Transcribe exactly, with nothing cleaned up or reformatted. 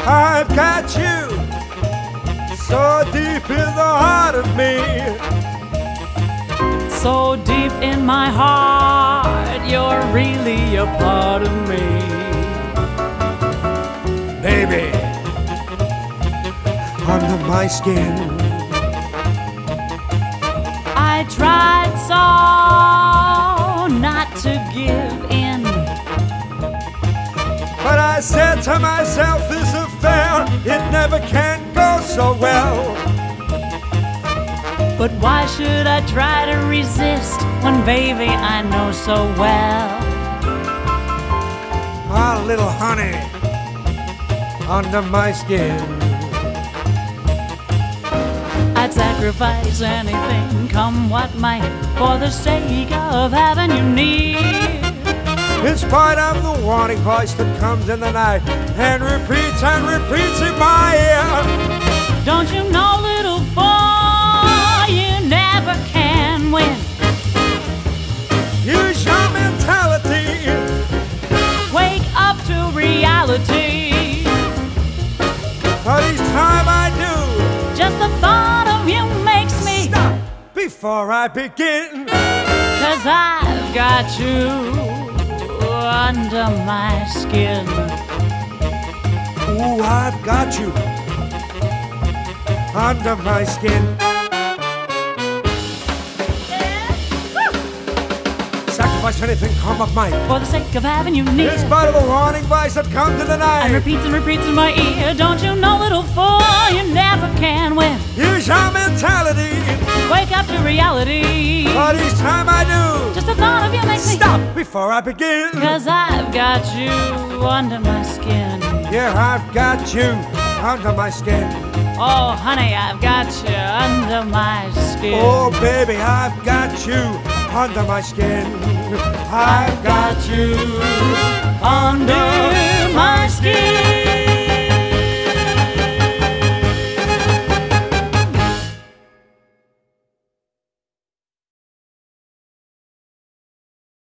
I've got you so deep in the heart of me. So deep in my heart, you're really a part of me. Baby, under my skin, I tried so not to give in, but I said to myself, this affair, it never can go so well. But why should I try to resist when, baby, I know so well? My little honey, under my skin, I'd sacrifice anything, come what might, for the sake of having you near. in spite of the warning voice that comes in the night and repeats and repeats in my ear. Don't you know, little boy, you never can win. Use your mentality. Wake up to reality. But each time I do, Just the thought of you makes me stop before I begin. 'Cause I've got you under my skin. Ooh, I've got you under my skin. Sacrifice anything, come what might, For the sake of having you near. in spite of the warning voice that comes in the And night. repeats and repeats in my ear. Don't you know, little fool, you never can win. Use your mentality. Wake up to reality. But each time I do, Just the thought of you makes me stop before I begin. 'Cause I've got you under my skin. Yeah, I've got you under my skin. Oh, honey, I've got you under my skin. Oh, baby, I've got you under my skin. I've got you under my skin.